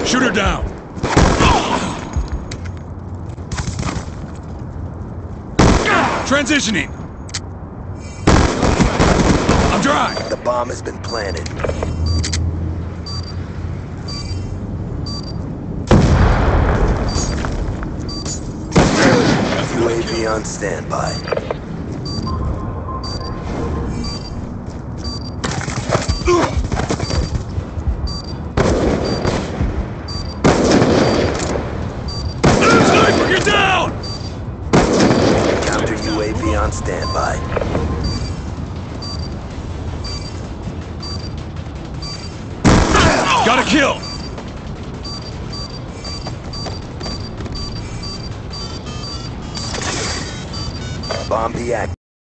Shoot her down! Transitioning! I'm dry! The bomb has been planted. UAV on standby. Sniper, get down! Counter UAV on standby. Got a kill!